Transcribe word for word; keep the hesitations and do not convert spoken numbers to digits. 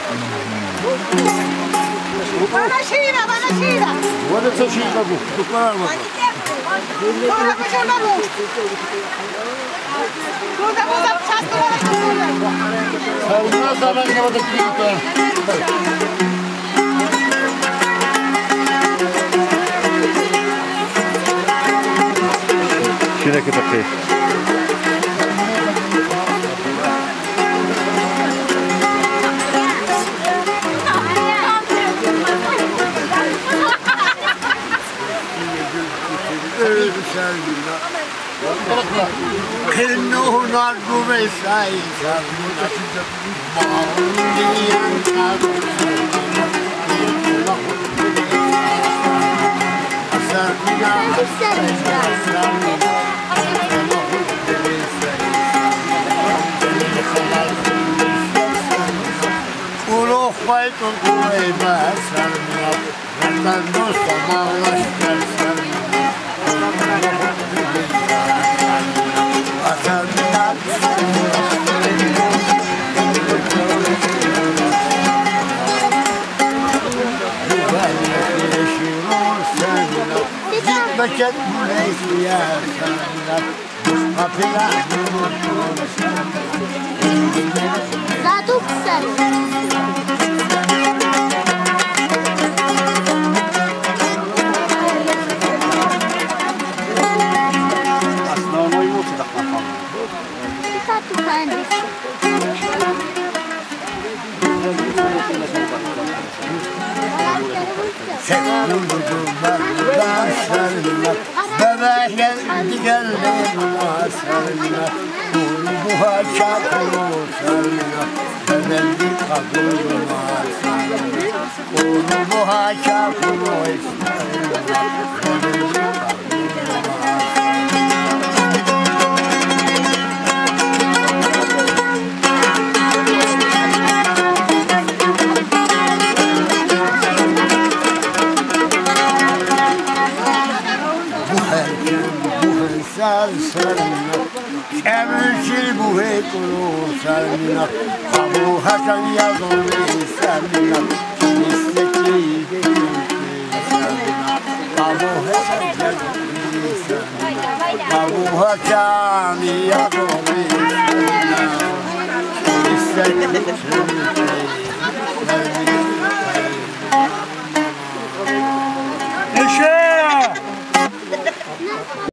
Bana şiira, bana şiira. ولا تشيل ابوك دكان المطر Doğru bir şey bu. Burada burada şastı var. سالنا زمان كما تكلمت شنو كده كيف كأنه نرجو بسعيد ولو خيط القريبة سرنا نتنو سماوش كالسرنا بكت مليك يا سامنا قفلا لا تكسر основной луч дохнахам Satu manis. سكولكم بشرنا ببايا تقلب واسرنا قلوبها شاكر وسرنا بلدي قبول واسرنا قلوبها شاكر وسرنا بلدي قبول سرنا كمشي بوهي كلو سرنا أبو حسن يا ضمي سرنا كنيستي سرنا أبو حسن يا ضمي سرنا أبو حسن يا ضمي سرنا كنيستي